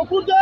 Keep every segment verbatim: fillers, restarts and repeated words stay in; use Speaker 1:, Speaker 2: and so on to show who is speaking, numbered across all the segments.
Speaker 1: Òkúté.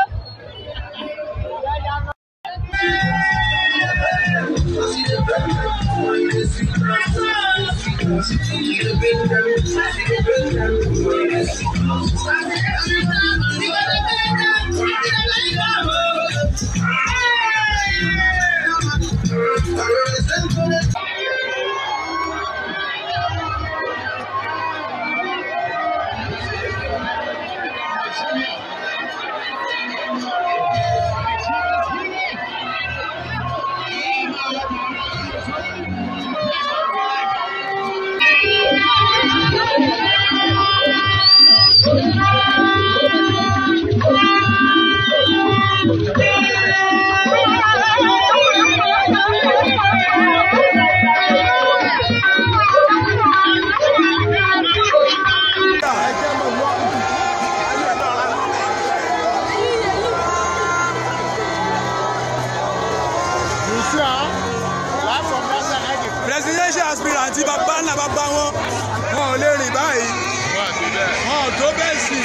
Speaker 2: Presidential aspirant bàbá ńlá bàbá wọn wọn ò lè rìn báyìí wọn ò tó bẹ́ẹ̀ sí.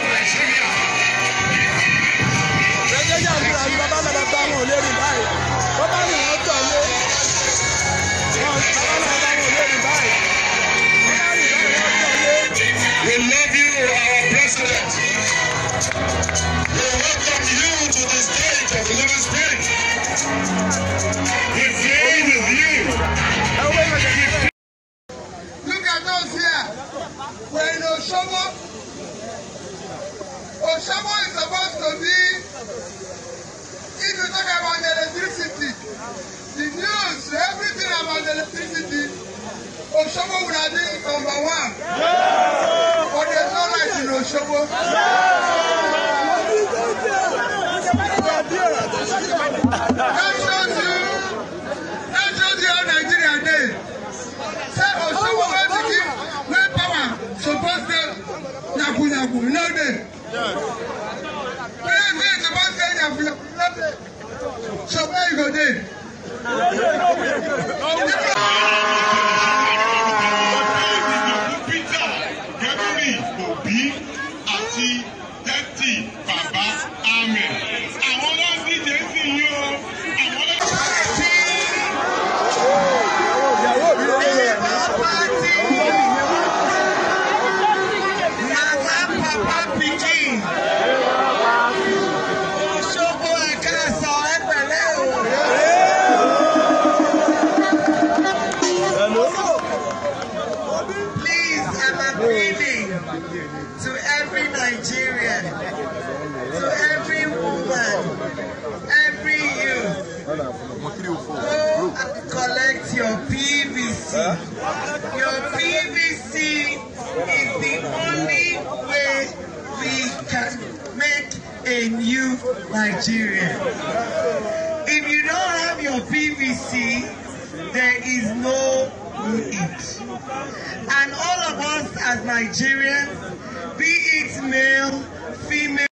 Speaker 2: Presidential aspirant bàbá ńlá bàbá wọn ò lè rìn báyìí wọ́n bá rìn wọ́n tọ̀ lé wọn bàbá ńlá bàbá wọn ò lè rìn báyìí wọ́n bá rìn báyìí wọ́n tọ̀ lé.
Speaker 3: We love you, our president. We welcome you to the state of Living Spirit. We pray with you.
Speaker 4: Look at us here. We're in Oshobo. Oshobo is supposed to be, if you talk about the electricity, the news, everything about the electricity, Oshobo would have been number one. Yeah. But there's no light in Oshobo. That shows you, that shows you how Nigeria did. Say Oshobo where to give, where power supposed to nyaku nyaku, no day. Where where supposed to nyaku nyaku, no day. So where you go there?
Speaker 3: Baba Amen. Àwọn náà díje sí yín o. Àwọn náà.
Speaker 4: Please, I'm appealing to every Nigerian, to every woman, every youth, go and collect your P V C. Your P V C is the only way we can make a new Nigeria. If you don't have your P V C, there is no it. And all of us as Nigerians, be it male, female,